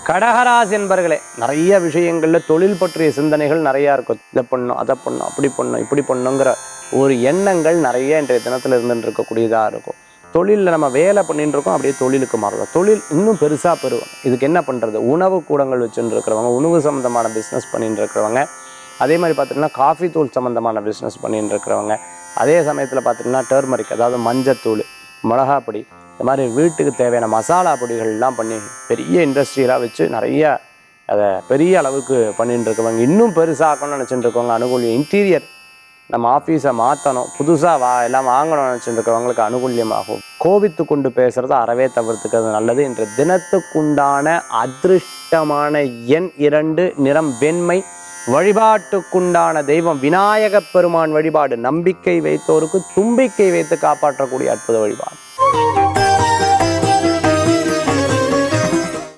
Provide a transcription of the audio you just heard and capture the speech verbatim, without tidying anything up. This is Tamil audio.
கடகராசி என்பர்களே, நிறைய விஷயங்களில் தொழில் பற்றிய சிந்தனைகள் நிறையா இருக்கும். இதை பண்ணும், அதை பண்ணும், அப்படி பண்ணும், இப்படி பண்ணுங்கிற ஒரு எண்ணங்கள் நிறைய இன்றைய தினத்தில் இருந்துட்டு இருக்கக்கூடியதாக இருக்கும். தொழிலில் நம்ம வேலை பண்ணிட்டு இருக்கோம், அப்படியே தொழிலுக்கு மாறலாம். தொழில் இன்னும் பெருசாக பெறுவோம். இதுக்கு என்ன பண்ணுறது? உணவு கூடங்கள் வச்சுட்டு இருக்கிறவங்க, உணவு சம்மந்தமான பிஸ்னஸ் பண்ணிட்டு இருக்கிறவங்க, அதே மாதிரி பார்த்திங்கன்னா காஃபி தூள் சம்மந்தமான பிஸ்னஸ் பண்ணிட்டு இருக்கிறவங்க, அதே சமயத்தில் பார்த்திங்கன்னா டர்மரிக், அதாவது மஞ்சத்தூள், மிளகாப்பொடி, இந்த மாதிரி வீட்டுக்கு தேவையான மசாலா பொடிகள்லாம் பண்ணி பெரிய இண்டஸ்ட்ரியலாக வச்சு நிறைய அதை பெரிய அளவுக்கு பண்ணிட்டு இருக்கவங்க, இன்னும் பெருசாகணும்னு நினச்சிட்டு இருக்கவங்க, அனுகூலியம். இன்டீரியர் நம்ம ஆஃபீஸை மாற்றணும், புதுசாக வா எல்லாம் வாங்கணும்னு நினச்சிட்டு இருக்கவங்களுக்கு அனுகூல்யமாகும். கோபித்து கொண்டு பேசுகிறத அறவே தவிர்த்துக்கிறது நல்லது. இன்று தினத்துக்குண்டான அதிருஷ்டமான எண் இரண்டு, நிறம் வெண்மை. வழிபாட்டுக்குண்டான தெய்வம் விநாயகப் பெருமான் வழிபாடு. நம்பிக்கை வைத்தோருக்கு தும்பிக்கை வைத்து காப்பாற்றக்கூடிய அற்புத வழிபாடு.